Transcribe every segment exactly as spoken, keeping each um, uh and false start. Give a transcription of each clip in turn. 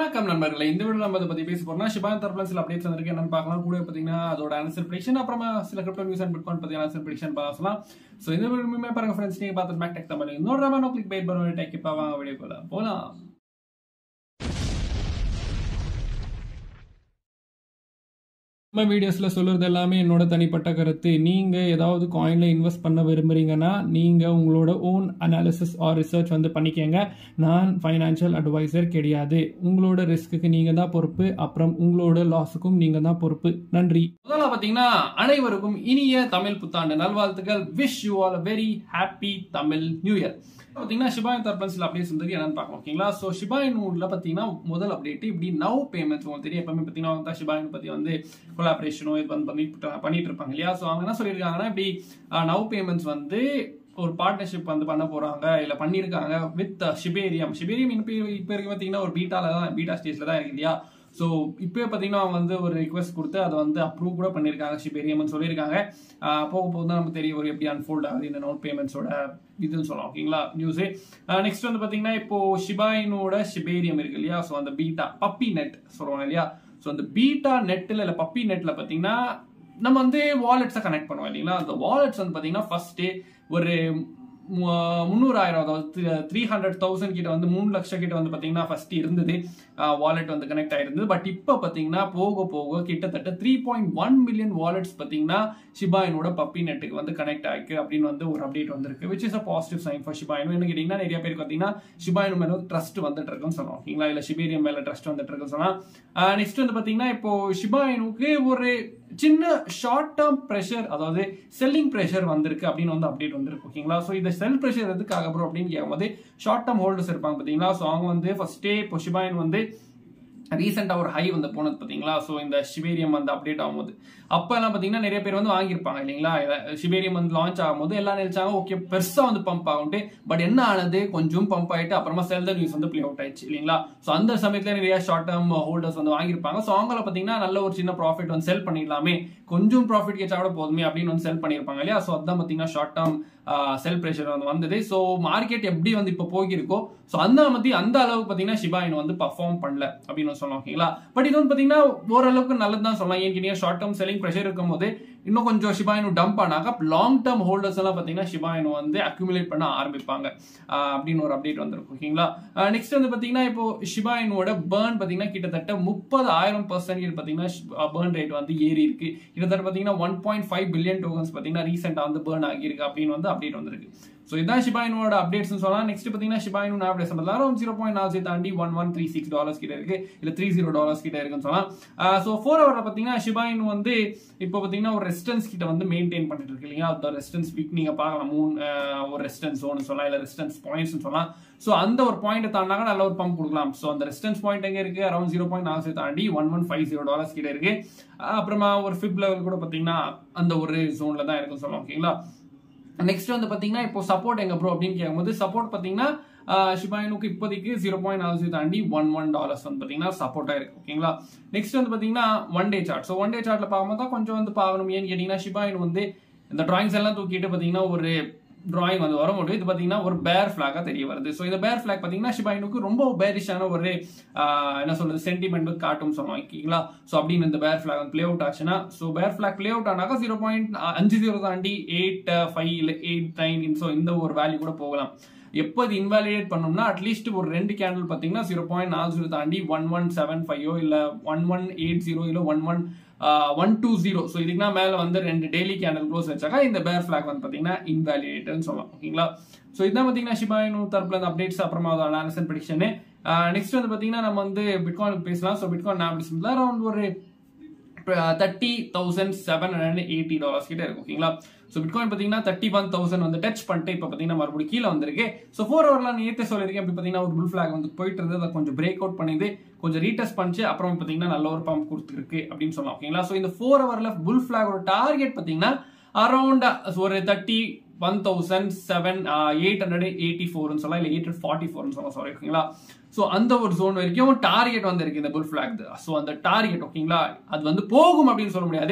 வணக்கம் நண்பர்களே, இந்த வீடியோல நம்ம பத்தி பேச போறோம்னா Shiba Inu தரப்புல சில அப்டேட்ஸ் வந்திருக்கு. என்னன்னு பார்க்கலாம். கூட பாத்தீங்கன்னா அதோட ஆன்சர் பிரெடிக்ஷன், அப்புறமா சில கிரிப்டோ நியூஸ் அண்ட் பிட்காயின் பத்தி ஆன்சர் பிரெடிக்ஷன் பார்க்கலாம். சோ இந்த வீடியோமே பாருங்க फ्रेंड्स, நீங்க பார்த்து mactechtamil இன்னொரு ரமா நோ கிளிக் பை பட்டன் டேக் இப்ப வாங்க வீடியோக்குள்ள போலாம். நம்ம வீடியோஸ்ல சொல்றது எல்லாமே என்னோட தனிப்பட்ட கருத்து. நீங்க ஏதாவது காயின்ல இன்வெஸ்ட் பண்ண விரும்புறீங்கன்னா நீங்க உங்களோட ஓன் அனாலிசிஸ் ஆர் ரிசர்ச் வந்து பண்ணிக்கங்க. நான் ஃபைனான்சியல் அட்வைசர் கிடையாது. உங்களோட ரிஸ்க்கு நீங்க தான் பொறுப்பு, அப்புறம் உங்களோட லாஸுக்கும் நீங்க தான் பொறுப்பு. நன்றி. முதல்ல பாத்தீங்கன்னா அனைவருக்கும் இனிய தமிழ் புத்தாண்டு நல்வாழ்த்துக்கள். Wish you all a very happy Tamil new year. பாத்தீங்கன்னா Shiba Inu தரப்புல சில அப்டேட்ஸ் வந்து என்னன்னு பார்க்கலாம். ஓகேங்களா. சோ Shiba Inuல பாத்தீங்கன்னா முதல் அப்டேட் இப்படி நவ் பேமெண்ட்ஸ் உங்களுக்கு தெரியும். எப்பவுமே பாத்தீங்கன்னா Shiba Inu பத்தி வந்து கொலாபரேஷனோ இது வந்து பண்ணிட்டு பண்ணிட்டு இருப்பாங்க இல்லையா. சோ அவங்க என்ன சொல்லியிருக்காங்கன்னா, இப்படி நவ் பேமெண்ட்ஸ் வந்து ஒரு பார்ட்னர்ஷிப் வந்து பண்ண போறாங்க, இல்ல பண்ணிருக்காங்க வித் ஷிபேரியம். ஷிபேரியம் இப்ப இப்ப இருக்கு பாத்தீங்கன்னா ஒரு பீட்டால தான் பீட்டா ஸ்டேஜ்ல தான் இருக்கு இல்லையா. ஸோ இப்போ பார்த்தீங்கன்னா அவங்க வந்து ஒரு ரிக்வெஸ்ட் கொடுத்து அதை வந்து அப்ரூவ் கூட பண்ணியிருக்காங்க, ஷிபேரியம்னு சொல்லியிருக்காங்க. போக போக தான் நமக்கு தெரியும் ஒரு எப்படி அன்ஃபோல்ட் ஆகுது இந்த நோட் பேமெண்ட்ஸோட இதுன்னு சொல்லலாம். ஓகேங்களா நியூஸு. நெக்ஸ்ட் வந்து பார்த்தீங்கன்னா இப்போ Shiba Inuவோட ஷிபேரியம் இருக்கு இல்லையா. ஸோ அந்த பீட்டா பப்பி நெட் சொல்லுவாங்க இல்லையா. ஸோ அந்த பீட்டா நெட்டில் இல்லை பப்பி நெட்டில் பார்த்தீங்கன்னா நம்ம வந்து வாலெட்ஸை கனெக்ட் பண்ணுவோம் இல்லைங்களா. அந்த வாலெட்ஸ் வந்து பார்த்தீங்கன்னா ஃபர்ஸ்ட் ஒரு முந்நூறாயிரம் அதாவது த்ரீ ஹண்ட்ரட் தௌசண்ட் கிட்ட வந்து மூணு லட்சம் கிட்ட வந்து பாத்தீங்கன்னா ஃபர்ஸ்ட் இருந்தது வாலெட் வந்து கனெக்ட் ஆயிருந்தது. பட் இப்போ பாத்தீங்கன்னா போக போக கிட்டத்தட்ட three point one million wallets பாத்தீங்கன்னா Shiba Inuவோட பப்பி நெட்டுக்கு வந்து கனெக்ட் ஆயிருக்கு அப்படின்னு வந்து ஒரு அப்டேட் வந்திருக்கு. Which is a positive sign for Shiba Inu. என்ன கேட்டீங்கன்னா நிறைய பேருக்கு பாத்தீங்கன்னா Shiba Inu மேல ட்ரஸ்ட் வந்துட்டு இருக்குன்னு சொல்லலாம். ஓகேங்களா. இல்ல ஷிபேரியம் மேல ட்ரஸ்ட் வந்துட்டு இருக்குன்னு சொன்னா. நெக்ஸ்ட் வந்து பாத்தீங்கன்னா இப்போ Shiba Inuக்கு ஒரு சின்ன ஷார்ட் டேர்ம் ப்ரெஷர், அதாவது செல்லிங் ப்ரெஷர் வந்திருக்கு அப்படின்னு வந்து அப்டேட் வந்திருக்கு. ஓகேங்களா. ஸோ இந்த செல் ப்ரெஷர் எதுக்காக ப்ரோ அப்படின்னு கேட்கும்போது ஷார்ட் டேர்ம் ஹோல்டர்ஸ் இருப்பாங்க பார்த்தீங்களா. ஸோ அவங்க வந்து ஃபர்ஸ்டே இப்போ Shiba Inu வந்து ரீசெண்டா ஒரு ஹை வந்து போனது பாத்தீங்களா. சோ இந்த ஷிபேரியம் வந்து அப்டேட் ஆகும்போது அப்ப எல்லாம் பாத்தீங்கன்னா நிறைய பேர் வந்து வாங்கியிருப்பாங்க இல்லைங்களா. ஷிபேரியம் வந்து லான்ச் ஆகும்போது எல்லாம் நினைச்சாங்க ஓகே பெருசா வந்து பம்ப் ஆகும்ட்டு. பட் என்ன ஆனது, கொஞ்சம் பம்ப் ஆயிட்டு அப்புறமா செல் த நியூஸ் வந்து பிளே அவுட் ஆயிடுச்சு இல்லைங்களா. சோ அந்த சமயத்துல நிறைய ஷார்ட் டேர்ம் ஹோல்டர்ஸ் வந்து வாங்கியிருப்பாங்க. சோ அவங்கள பாத்தீங்கன்னா நல்ல ஒரு சின்ன ப்ராஃபிட் வந்து செல் பண்ணிடலாமே, கொஞ்சம் ப்ராஃபிட் கேச்சா கூட போதுமே அப்படின்னு வந்து செல் பண்ணிருப்பாங்க இல்லையா. சோ அதான் பாத்தீங்கன்னா ஷார்ட் டேர்ம் செல் பிரஷர் வந்து வந்தது. சோ மார்க்கெட் எப்படி வந்து இப்ப போகிருக்கோ சோ அந்த மாதிரி அந்த அளவுக்கு பாத்தீங்கன்னா Shiba Inu வந்து பர்ஃபார்ம் பண்ணல அப்படின்னு சொல்லலாம். ஓகேங்களா. பட் இது வந்து பாத்தீங்கன்னா ஓரளவுக்கு நல்லதுதான் சொல்லலாம். ஏன் ஷார்ட் டேர்ம் செல்லிங் பிரஷர் இருக்கும் போது இன்னும் கொஞ்சம் Shiba Inu டம்ப் ஆனாங்க. லாங் டேர்ம் ஹோல்டர்ஸ் எல்லாம் பாத்தீங்கன்னா Shiba Inu வந்து அக்யூமுலேட் பண்ண ஆரம்பிப்பாங்க அப்படின்னு ஒரு அப்டேட் வந்திருக்கு. ஓகேங்களா. நெக்ஸ்ட் வந்து பாத்தீங்கன்னா இப்போ Shiba Inuவோட பர்ன் பாத்தீங்கன்னா கிட்டத்தட்ட முப்பது ஆயிரம் பர்சன்ட் பாத்தீங்கன்னா பர்ன் ரேட் வந்து ஏறி இருக்கு. கிட்டத்தட்ட பாத்தீங்கன்னா one point five billion tokens பாத்தீங்கன்னா ரீசெண்டா வந்து பர்ன் ஆகியிருக்கு அப்படின்னு வந்து அப்டேட் வந்திருக்கு. சோ இதான் Shiba Inuவோட அப்டேட்ஸ் சொல்லலாம். நெக்ஸ்ட் பாத்தீங்கன்னா Shiba Inu ஆவரேஜ் பண்ணலாம் ஜீரோ பாயிண்ட் நாலு தாண்டி one one three six dollars கிட்ட இருக்கு, இல்ல த்ரீ ஜீரோ டாலர்ஸ் கிட்ட இருக்குன்னு சொல்லலாம். சோ ஃபோர் ஹவர்ல பாத்தீங்கன்னா Shiba Inu வந்து இப்போ பாத்தீங்கன்னா ஒரு ரெசிஸ்டன்ஸ் கிட்ட வந்து மெயின்டைன் பண்ணிட்டு இருக்கு இல்லையா. அந்த ரெசிஸ்டன்ஸ் வீக் நீங்க பார்க்கலாம், மூணு ஒரு ரெசிஸ்டன்ஸ் ஜோன் சொல்லலாம், இல்ல ரெசிஸ்டன்ஸ் பாயிண்ட்ஸ் சொல்லலாம். சோ அந்த ஒரு பாயிண்ட் தாண்டாக நல்ல ஒரு பம்ப் கொடுக்கலாம். சோ அந்த ரெசிஸ்டன்ஸ் பாயிண்ட் எங்க இருக்கு, அரௌண்ட் ஜீரோ பாயிண்ட் நாலு தாண்டி one one five zero dollars கிட்ட இருக்கு. அப்புறமா ஒரு ஃபிப் லெவல் கூட பாத்தீங்கன்னா அந்த ஒரு ஜோன்ல தான் இருக்குன்னு சொல்லலாம். ஓகேங்களா. நெக்ஸ்ட் வந்து பாத்தீங்கன்னா இப்போ சப்போர்ட் எங்க ப்ரோ அப்படின்னு கேட்கும்போது சப்போர்ட் பாத்தீங்கன்னா Shiba Inuக்கு இப்போதைக்கு ஜீரோ பாயிண்ட் நாலு தாண்டி ஒன் ஒன் டாலர்ஸ் வந்து பாத்தீங்கன்னா சப்போர்ட்டா இருக்கு. ஓகேங்களா. நெக்ஸ்ட் வந்து பாத்தீங்கன்னா one day chart. So one day சார்ட்ல பார்க்கும்போது தான் கொஞ்சம் வந்து பார்க்கணும். ஏன்னு கேட்டீங்கன்னா Shiba Inu வந்து இந்த டிராயிங்ஸ் எல்லாம் தூக்கிட்டு பாத்தீங்கன்னா ஒரு டிராயிங் வந்து வர முடியும். இது பாத்தீங்கன்னா ஒரு பேர் பிளாகா தெரிய வருது. சோ இந்த பேர் பிளாக் பாத்தீங்கன்னா Shiba Inuக்கு ரொம்ப பேரிஷான ஒரு என்ன சொல்றது சென்டிமெண்ட் காட்டும் சொல்லலாம். ஓகேங்களா. சோ அப்படின்னு இந்த பேர் பிளாக் பிளே அவுட் ஆச்சுன்னா, so bear flag play out ஆனாக்கா ஜீரோ பாயிண்ட் அஞ்சு ஜீரோ தாண்டி எயிட் ஃபைவ் இல்ல எயிட் நைன் சோ இந்த ஒரு வேல்யூ கூட போகலாம். எப்போ இது இன்வாலிடேட் பண்ணோம்னா அட்லீஸ்ட் ஒரு ரெண்டு கேண்டில் பாத்தீங்கன்னா ஜீரோ பாயிண்ட் நாலு ஜீரோ தாண்டி ஒன் ஒன் செவன் ஃபைவ் இல்ல ஒன் ஒன் எயிட் ஜீரோ இல்ல one one one two zero so இதுக்குன்னா மேல வந்து ரெண்டு டெய்லி கேண்டில் க்ளோஸ் வச்சாக்கா இந்த பேர் பிளாக் வந்து பாத்தீங்கன்னா இன்வாலிடேட்னு சொல்லலாம். ஓகேங்களா. ஸோ இதான் பாத்தீங்கன்னா Shiba Inu தரப்புல இந்த அப்டேட்ஸ், அப்புறமா அனாலிசிஸ் ப்ரெடிக்ஷன். நெக்ஸ்ட் வந்து பாத்தீங்கன்னா நம்ம வந்து பிட்காயின் பேசலாம். ஸோ பிட்காயின் ஆவரேஜ் அரௌண்ட் ஒரு thirty thousand seven hundred eighty dollars கிட்ட இருக்கு. ஓகேங்களா. சோ பிட்காயின் பாத்தீங்கன்னா தேர்ட்டி ஒன் தௌசண்ட் வந்து டச் பண்ணிட்டு இப்ப பாத்தீங்கன்னா மறுபடியும் கீழே வந்திருக்கு. சோ ஃபோர் ஹவர்ல நேற்று சொல்லிருக்கேன் அப்படி பாத்தீங்கன்னா ஒரு புல் பிளாக் வந்து போயிட்டு இருந்தது, அதை கொஞ்சம் பிரேக் அவுட் பண்ணிது, கொஞ்சம் ரீடெஸ்ட் பண்ணிச்சு, அப்புறம் பாத்தீங்கன்னா நல்ல ஒரு பம்ப் கொடுத்துருக்கு அப்படின்னு சொல்லலாம். ஓகேங்களா. சோ இந்த ஃபோர் ஹவர்ல புல் பிளாக் ஒரு டார்கெட் பாத்தீங்கன்னா அரௌண்ட் ஒரு thirty one thousand seven eight hundred eighty ஃபோர்னு சொல்லலாம், இல்ல எயிட் ஃபார்ட்டி ஃபோர்னு சொல்லலாம். சாரி. ஓகேங்களா. சோ அந்த ஒரு ஜோன் வரைக்கும் டார்கெட் வந்து இருக்கு இந்த புல் பிளாக். சோ அந்த டார்கெட் ஓகேங்களா அது வந்து போகும் அப்படின்னு சொல்ல முடியாது,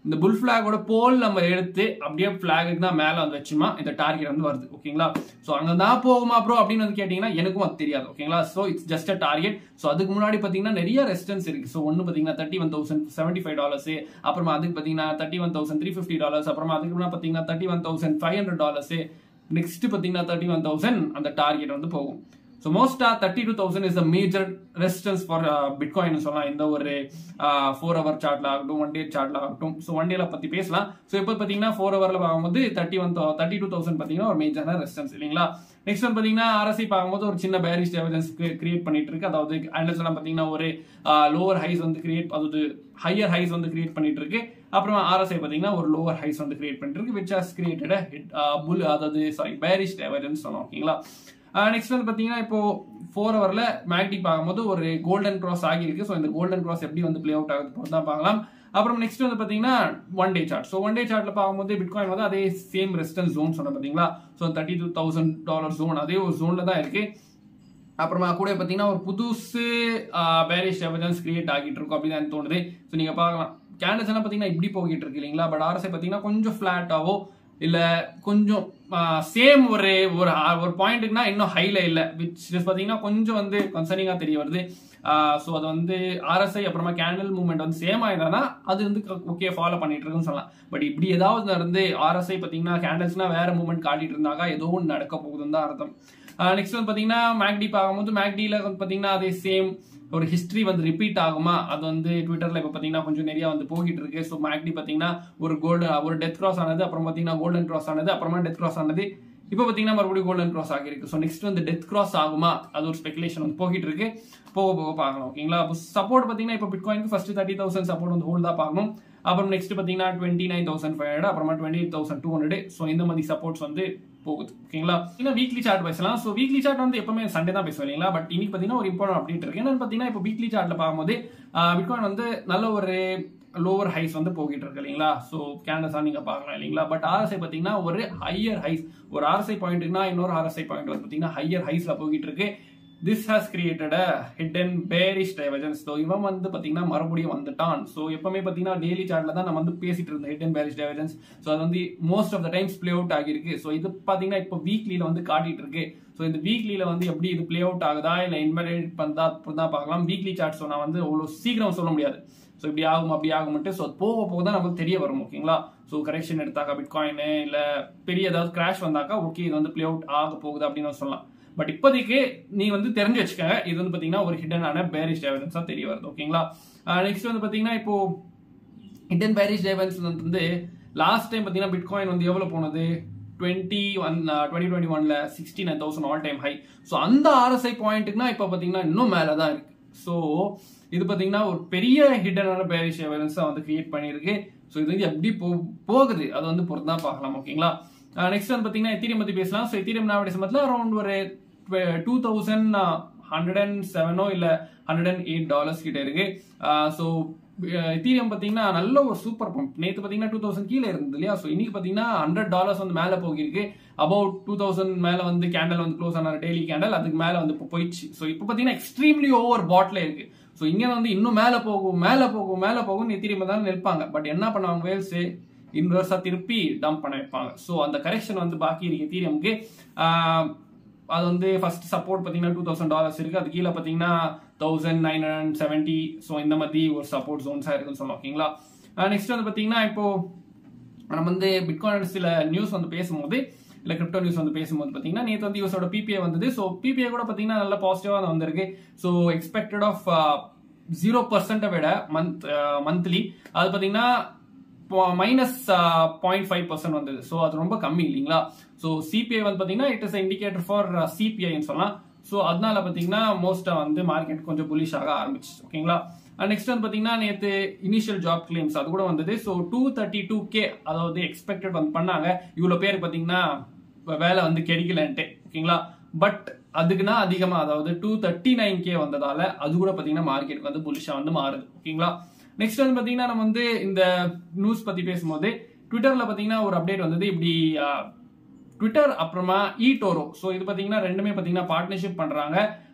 இந்த புல் ஃபிளாகோட போல் நம்ம எடுத்து அப்படியே ஃபிளாகுக்கு தான் மேல வந்து வச்சுமா இந்த டார்கெட் வந்து வருது ஓகேங்களா. ஸோ அங்கே தான் போகுமா ப்ரோ அப்படின்னு வந்து கேட்டீங்கன்னா எனக்கும் அது தெரியாது ஓகேங்களா. So it's just a target. So அதுக்கு முன்னாடி பார்த்தீங்கன்னா நிறைய ரெசிஸ்டன்ஸ் இருக்கு. ஸோ ஒன்று பார்த்தீங்கன்னா thirty one thousand seventy five dollars, அப்புறமா அதுக்கு பார்த்தீங்கன்னா thirty one thousand three fifty dollars, அப்புறமா அதுக்கு முன்னாடி பார்த்தீங்கன்னா thirty one thousand five hundred dollars, next பார்த்தீங்கன்னா தேர்ட்டி ஒன் தௌசண்ட் அந்த டார்கெட் வந்து போகும். So most uh, thirty-two thousand is the major resistance for uh, Bitcoin சொல்லலாம். இந்த ஒரு four hour chartல ஆகட்டும் one day chartல ஆகட்டும். So one dayல பத்தி பேசலாம். So இப்போ பாத்தீங்கன்னா four hourல பார்க்கும்போது thirty-two thousand பாத்தீங்கன்னா ஒரு மேஜரான ரெசிஸ்டன்ஸ் இல்லீங்களா. நெக்ஸ்ட் வந்து பாத்தீங்கன்னா R S I பார்க்கும்போது ஒரு சின்ன bearish divergence கிரியேட் பண்ணிட்டு இருக்கு. அதாவது அனலிஸ்ட் எல்லாம் பாத்தீங்கன்னா ஒரு லோவர் ஹைஸ் வந்து கிரியேட் அதாவது ஹையர் ஹைஸ் வந்து கிரியேட் பண்ணிட்டு இருக்கு. அப்புறமா R S I பாத்தீங்கன்னா ஒரு லோவர் ஹைஸ் வந்து கிரியேட் பண்ணிட்டு இருக்கு which has created a bull அதாவது சாரி bearish divergence சொன்னோம் ஓகேங்களா. நெக்ஸ்ட் வந்து பாத்தீங்கன்னா இப்போ ஃபோர் ஹவர்ல மேக்டி பார்க்கும்போது ஒரு கோல்டன் கிராஸ் ஆகிருக்கு. ஸோ இந்த கோல்டன் கிராஸ் எப்படி வந்து பிளே அவுட் ஆகுது போது தான் பார்க்கலாம். அப்புறம் நெக்ஸ்ட் வந்து பாத்தீங்கன்னா one day chart. So one day சார்ட்ல பார்க்கும்போது பிட்காயின் வந்து அதே சேம் ரெசிஸ்டன்ஸ் ஜோன் சொன்ன பாத்தீங்களா. So thirty two thousand dollar zone அதே ஒரு ஜோன்ல தான் இருக்கு. அப்புறமா கூட பாத்தீங்கன்னா ஒரு புதுசு பேரிஷ் டெவர்ஜன்ஸ் கிரியேட் ஆகிட்டு இருக்கும் அப்படின்னு எனக்கு தோணுது. ஸோ நீங்க பார்க்கலாம் கேண்டல்ஸ் எல்லாம் பாத்தீங்கன்னா இப்படி போகிட்டு இருக்கு இல்லைங்களா. பட் ஆர்எஸ்ஐ பாத்தீங்கன்னா கொஞ்சம் பிளாட்டாவோ இல்ல கொஞ்சம் சேம் ஒரு ஒரு பாயிண்ட்னா இன்னும் ஹைல இல்ல விச் பாத்தீங்கன்னா கொஞ்சம் வந்து கன்சர்னிங்கா தெரிய வருது. ஸோ அது வந்து ஆர்எஸ்ஐ அப்புறமா கேண்டில் மூவ்மெண்ட் வந்து சேம் ஆயிருந்தா அது வந்து ஓகே ஃபாலோ பண்ணிட்டு இருக்குன்னு சொல்லலாம். பட் இப்படி ஏதாவது நடந்து ஆர்எஸ்ஐ பாத்தீங்கன்னா கேண்டில்ஸ்னா வேற மூவ்மெண்ட் காட்டிட்டு இருந்தாங்க ஏதோ ஒன்று நடக்க போகுதுன்னு தான் அர்த்தம். நெக்ஸ்ட் வந்து பாத்தீங்கன்னா மேக்டி பார்க்கும்போது மேக்டில வந்து பாத்தீங்கன்னா அதே சேம் ஒரு ஹிஸ்டரி வந்து ரிப்பீட் ஆகுமா அது வந்து ட்விட்டர்ல இப்ப பாத்தீங்கன்னா கொஞ்சம் நிறைய வந்து போகிட்டு இருக்கு. ஸோ மேக்டி பாத்தீங்கன்னா ஒரு கோல்டு ஒரு டெத் கிராஸ் ஆனது, அப்புறம் பாத்தீங்கன்னா கோல்டன் கிராஸ் ஆனது, அப்புறமா டெத் கிராஸ் ஆனது, இப்போ பாத்தீங்கன்னா மறுபடியும் கோல்டன் கிராஸ் ஆகிருக்கு. ஸோ நெக்ஸ்ட் வந்து டெத் கிராஸ் ஆகுமா அது ஒரு ஸ்பெகுலேஷன் வந்து போகிட்டு இருக்கு. போக போக பார்க்கலாம் ஓகேங்களா. சப்போர்ட் பாத்தீங்கன்னா இப்போ பிட்காயினுக்கு ஃபர்ஸ்ட் தேர்ட்டி தௌசண்ட் சப்போர்ட் வந்து ஹோல்ட் தான் பார்க்கணும். அப்புறம் நெக்ஸ்ட் பாத்தீங்கன்னா twenty nine thousand five hundred அப்புறமா twenty eight thousand two hundred. So இந்த மாதிரி சப்போர்ட்ஸ் வந்து போகுது ஓகேங்களா. இன்னும் வீக்லி சார்ட் பேசலாம். ஸோ வீக்லி சார்ட் வந்து எப்பவுமே சண்டே தான் பேசுவோம் இல்லைங்களா. பட் இன்னைக்கு பாத்தீங்கன்னா ஒரு இம்பார்ட்டன்ட் அப்டேட் இருக்கு. என்னன்னு பாத்தீங்கன்னா இப்போ வீக்லி சார்ட்ல பார்க்கும்போது பிட்காயின் வந்து நல்ல ஒரு லோவர் ஹைஸ் வந்து போகிட்டு இருக்கு இல்லைங்களா. ஸோ கேண்டல்ஸா நீங்க பார்க்கலாம் இல்லைங்களா. பட் ஆர்எஸ்ஐ பாத்தீங்கன்னா ஒரு ஹையர் ஹைஸ் ஒரு ஆர்எஸ்ஐ பாயிண்ட்னா இன்னொரு ஆர்எஸ்ஐ பாயிண்ட் வந்து பாத்தீங்கன்னா ஹையர் ஹைஸ்ல போகிட்டு இருக்கு. This has created a hidden bearish divergence. So இவன் வந்து பாத்தீங்கன்னா மறுபடியும் வந்துட்டான். ஸோ எப்பவுமே பாத்தீங்கன்னா டெய்லி சார்ட்ல தான் நம்ம வந்து பேசிட்டு இருந்தோம் hidden bearish divergence. ஸோ அது வந்து most of the times play out ஆகிருக்கு. ஸோ இது பாத்தீங்கன்னா இப்போ வீக்லியில வந்து காட்டிட்டு இருக்கு. ஸோ இந்த வீக்லியில வந்து எப்படி இது பிளே அவுட் ஆகுதா இல்ல இன்வெலிட் பண்ணா தான் பார்க்கலாம். வீக்லி சார்ட் ஸோ நான் வந்து அவ்வளவு சீக்கிரம் சொல்ல முடியாது. ஸோ இப்படி ஆகும் அப்படி ஆகும்ட்டு ஸோ போக போக தான் நமக்கு தெரிய வரும் ஓகேங்களா. ஸோ கரெக்ஷன் எடுத்தாக்கா பிட்காயின் இல்ல பெரிய ஏதாவது கிராஷ் வந்தாக்கா ஓகே இது வந்து பிளே அவுட் ஆக போகுது அப்படின்னு சொல்லலாம். பட் இப்போதைக்கு நீ வந்து தெரிஞ்சு வச்சுக்கோங்க இது வந்து பாத்தீங்கன்னா ஒரு ஹிடனான பேரிஷ் டைவர்ஜன்ஸா தெரிய வருது ஓகேங்களா. நெக்ஸ்ட் வந்து பாத்தீங்கன்னா இப்போ ஹிடன் பேரிஷ் டைவர்ஜன்ஸ் வந்து லாஸ்ட் டைம் பாத்தீங்கன்னா பிட்காயின் வந்து எவ்வளவு போனது டுவெண்ட்டி ஒன் டுவெண்ட்டி டுவெண்ட்டி ஒன்ல sixty nine thousand all time high. So அந்த ஆர்எஸ்ஐ பாயிண்ட்டுக்குனா இப்போ பாத்தீங்கன்னா இன்னும் மேலதான் இருக்கு. ஸோ இது பாத்தீங்கன்னா ஒரு பெரிய ஹிடனான பேரிஷ் டைவர்ஜன்ஸ் வந்து கிரியேட் பண்ணிருக்கு. ஸோ இது வந்து எப்படி போகுது அது வந்து பொறுத்து தான் பார்க்கலாம் ஓகேங்களா. நெக்ஸ்ட் வந்து பாத்தீங்கன்னா எத்தீரியம் பத்தி பேசலாம். ஸோ எத்தீரியம் நான் சமயத்தில் அரௌண்ட் ஒரு டூ தௌசண்ட் ஹண்ட்ரட் அண்ட் செவனோ இல்ல ஹண்ட்ரட் அண்ட் எயிட் டாலர்ஸ் கிட்ட இருக்கு. ஸோ எத்தீரியம் பாத்தீங்கன்னா நல்ல ஒரு சூப்பர் பம்ப். நேற்று பாத்தீங்கன்னா டூ தௌசண்ட் கீழே இருந்தது இல்லையா. ஸோ இன்னைக்கு பாத்தீங்கன்னா ஹண்ட்ரட் டாலர்ஸ் வந்து மேல போகிருக்கு. அபவுட் டூ தௌசண்ட் மேல வந்து கேண்டல் வந்து க்ளோஸ் ஆன டெய்லி கேண்டல் அதுக்கு மேல வந்து போயிடுச்சு. ஸோ இப்போ பாத்தீங்கன்னா எக்ஸ்ட்ரீம்லி ஓவர் பாட்ல இருக்கு. ஸோ இங்க வந்து இன்னும் மேல போகும் மேல போகும் மேல போகும் எத்தீரியம் தான் நிற்பாங்க. பட் என்ன பண்ணுவாங்க வேல்ஸ் இன்வெர்ஸா திருப்பி டம்ப் பண்ண வைப்பாங்க. ஸோ அந்த கரெக்ஷன் வந்து பாக்கி இருக்கு எத்தீரியம்க்கு. அது வந்து ஃபர்ஸ்ட் சப்போர்ட் பாத்தீங்கன்னா டூ தௌசண்ட் டாலர்ஸ் இருக்கு. அது கீழே பாத்தீங்கன்னா thousand nine hundred seventy. So இந்த மாதிரி ஒரு சப்போர்ட் ஜோன்ஸா இருக்குன்னு சொல்லலாம் ஓகேங்களா. நெக்ஸ்ட் வந்து பாத்தீங்கன்னா இப்போ நம்ம வந்து பிட்காயின் சில நியூஸ் வந்து பேசும்போது இல்ல கிரிப்டோ நியூஸ் வந்து பேசும்போது பாத்தீங்கன்னா நேற்று வந்து யூஸோட பிபிஐ வந்தது. ஸோ பிபிஐ கூட பாத்தீங்கன்னா நல்ல பாசிட்டிவா வந்திருக்கு. So expected of zero percent விட மந்த் மந்த்லி அது பாத்தீங்கன்னா மைனஸ் பாயிண்ட் ஃபைவ் பர்சன்ட் வந்தது. ஸோ அது ரொம்ப கம்மி இல்லைங்களா. ஸோ சிபிஐ வந்து பாத்தீங்கன்னா இட் இஸ் இண்டிகேட்டர் ஃபார் சிபிஐன்னு சொல்லலாம். ஸோ அதனால பாத்தீங்கன்னா மோஸ்டா வந்து மார்க்கெட் கொஞ்சம் புலிஷ் ஆக ஆரம்பிச்சு ஓகேங்களா. நெக்ஸ்ட் வந்து பாத்தீங்கன்னா நேற்று இனிஷியல் ஜாப் கிளைம்ஸ் அது கூட வந்தது. So two thirty two K அதாவது எக்ஸ்பெக்டட் வந்து பண்ணாங்க. இவ்வளவு பேருக்கு பாத்தீங்கன்னா வேலை வந்து கிடைக்கலன்ட்டு ஓகேங்களா. பட் அதுக்குன்னா அதிகமா அதாவது டூ தேர்ட்டி நைன் கே வந்ததால அது கூட பாத்தீங்கன்னா மார்க்கெட் வந்து புலிஷா வந்து மாறுது ஓகேங்களா. நெக்ஸ்ட் வந்து பாத்தீங்கன்னா நம்ம வந்து இந்த நியூஸ் பத்தி பேசும்போது ட்விட்டர்ல பாத்தீங்கன்னா ஒரு அப்டேட் வந்தது. இப்படி ட்விட்டர் அப்புறமா இ டோரோ. ஸோ இது பாத்தீங்கன்னா ரெண்டுமே பாத்தீங்கன்னா பார்ட்னர்ஷிப் பண்றாங்க.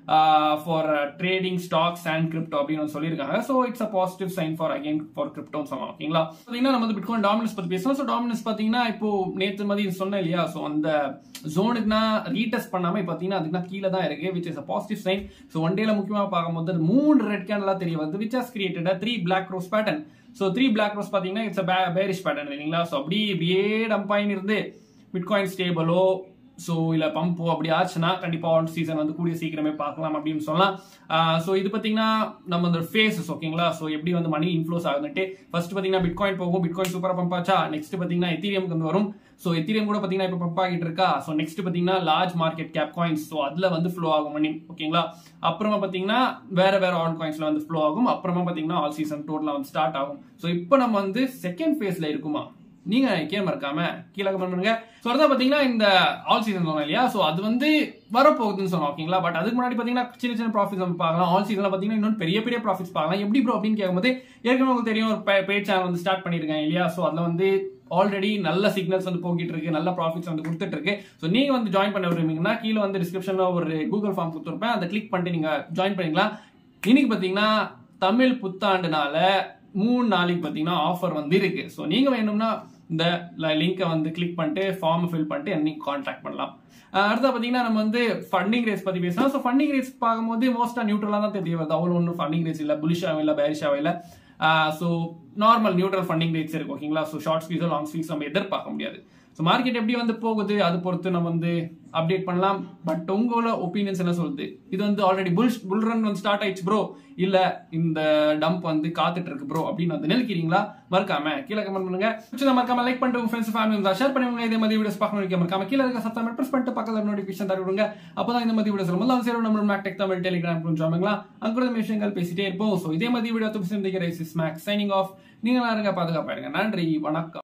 For trading stocks and crypto அப்படின்னு சொல்லியிருக்காங்க. So it's a positive sign for again for கிரிப்டோன்னு சொல்லலாம். ஓகேங்களா, பார்த்தீங்கன்னா நம்ம வந்து பிட்காயின் டாமினன்ஸ் பத்தி பேசலாம். ஸோ டாமினன்ஸ் பார்த்தீங்கன்னா இப்போ நேற்று மாதிரி சொன்னேன் இல்லையா, ஸோ அந்த ஜோனுக்குனா ரீடெஸ்ட் பண்ணாம பார்த்தீங்கன்னா அதுக்குனா கீழே தான் இருக்கு, which is a positive sign. So one டேல முக்கியமாக பார்க்கும்போது மூணு ரெட் கேண்டலா தெரிய வருது, which has created a three black crows pattern. So three black crows பார்த்தீங்கன்னா இட்ஸ் அ பேரிஷ் பேட்டர்ன் இல்லைங்களா. ஸோ அப்படியே அப்படியே டம்ப் ஆகி இருந்து பிட்காயின் ஸ்டேபிளோ ஸோ இல்லை பம்போ அப்படி ஆச்சுன்னா கண்டிப்பாக ஆன் சீசன் வந்து கூடிய சீக்கிரமே பார்க்கலாம் அப்படின்னு சொல்லலாம். ஸோ இது பார்த்தீங்கன்னா நம்ம அந்த ஃபேஸஸ் ஓகேங்களா. ஸோ எப்படி வந்து மணி இன்ஃப்ளோஸ் ஆகுதுன்ட்டு ஃபர்ஸ்ட் பார்த்தீங்கன்னா பிட்காயின் போகும், பிட்காயின் சூப்பராக பம்ப் ஆச்சா. நெக்ஸ்ட் பார்த்தீங்கன்னா எத்தீரியம்க்கு வந்து வரும். ஸோ எத்தீரியம் கூட பார்த்தீங்கன்னா இப்போ பம்ப் ஆகிட்டு இருக்கா. ஸோ நெக்ஸ்ட் பார்த்தீங்கன்னா large market cap coins, so அதில் வந்து ஃப்ளோ ஆகும் மணி ஓகேங்களா. அப்புறமா பார்த்தீங்கன்னா வேற வேற ஆல் காயின்ஸ்ல வந்து ஃப்ளோ ஆகும். அப்புறமா பார்த்தீங்கன்னா ஆல் சீசன் டோட்டலாக வந்து ஸ்டார்ட் ஆகும். ஸோ இப்போ நம்ம வந்து செகண்ட் ஃபேஸ்ல இருக்குமா, நீங்க கேம் இருக்காம கீழே பண்ணுங்க. ஸோ அதான் பாத்தீங்கன்னா இந்த ஆல் சீசன் சொன்னோம் இல்லையா, ஸோ அது வந்து வரப்போகுதுன்னு சொன்னோம் ஓகேங்களா. பட் அதுக்கு முன்னாடி பாத்தீங்கன்னா சின்ன சின்ன ப்ராஃபிட்ஸ் நம்ம பார்க்கலாம். ஆல் சீசன்ல பாத்தீங்கன்னா இன்னும் பெரிய பெரிய ப்ராஃபிட்ஸ் பார்க்கலாம். எப்படி ப்ரோ அப்படின்னு கேட்கும்போது ஏற்கனவே உங்களுக்கு தெரியும் ஒரு பெய்ட் சேனல் வந்து ஸ்டார்ட் பண்ணிருக்காங்க இல்லையா. ஸோ அதுல வந்து ஆல்ரெடி நல்ல சிக்னல்ஸ் வந்து போகிட்டு இருக்கு, நல்ல ப்ராஃபிட்ஸ் வந்து கொடுத்துட்டு இருக்கு. ஸோ நீங்க வந்து ஜாயின் பண்ண விரும்புறீங்கன்னா கீழே வந்து டிஸ்கிரிப்ஷன்ல ஒரு கூகுள் ஃபார்ம் கொடுத்துருப்பேன், அதை கிளிக் பண்ணிட்டு நீங்க ஜாயின் பண்ணிக்கலாம். இன்னைக்கு பாத்தீங்கன்னா தமிழ் புத்தாண்டுனால மூணு நாளைக்கு பாத்தீங்கன்னா ஆஃபர் வந்து இருக்கு. ஸோ நீங்க வேணும்னா இந்த லிங்கை வந்து கிளிக் பண்ணிட்டு ஃபார்ம் ஃபில் பண்ணிட்டு என்னைக்கு கான்டாக்ட் பண்ணலாம். அடுத்த பார்த்தீங்கன்னா நம்ம வந்து ஃபண்டிங் ரேஸ் பத்தி பேசலாம். ஸோ ஃபண்டிங் ரேஸ் பார்க்கும்போது மோஸ்டா நியூட்ரலாக தான் தெரிய வருது, அவ்வளோ ஒன்றும் ஃபண்டிங் ரேஸ் இல்லை, புலிஷாவும் இல்லை பேரிஷாவும் இல்லை. So normal neutral funding rates இருக்கு ஓகேங்களா. ஸோ ஷார்ட் ஸ்பீஸோ லாங் ஸ்பீஸ் நம்ம எதிர்பார்க்க முடியாது. ஸோ மார்க்கெட் எப்படி வந்து போகுது அது பொறுத்து நம்ம வந்து அப்டேட் பண்ணலாம். பட் உங்களோட ஒப்பீனியன்ஸ் என்ன சொல்லுது, இது வந்து ஆல்ரெடி புல் புல் ரன் வந்து ஸ்டார்ட் ஆயிடுச்சு ப்ரோ, இல்ல இந்த டம்ப் வந்து காத்துட்டு இருக்கு ப்ரோ அப்படின்னு வந்து நினைக்கிறீங்களா? மறக்காம கீழே கமெண்ட் பண்ணுங்க. மறக்காம லைக் பண்ணிட்டு உங்க ஃப்ரெண்ட்ஸ் ஃபேமிலி ஷேர் பண்ணுங்க. இதே மாதிரி வீடியோஸ் பார்க்கணும் மறக்காம கீழே இருக்க சப்ஸ்கிரைப் பிரஸ் பண்ணிட்டு பக்கத்துல நோட்டிஃபிகேஷன் தர விடுங்க. அப்பதான் இந்த மாதிரி வீடியோஸ் முதல்ல சேரும் நம்ம mactechtamil டெலிகிராம் ஜாமிங்களா, அங்க கூட விஷயங்கள் பேசிட்டே இருப்போம். ஸோ இதே மாதிரி வீடியோ சந்திக்கிற மேக் சைனிங் ஆஃப். நீங்க இருங்க, பாதுகாப்பா இருங்க. நன்றி, வணக்கம்.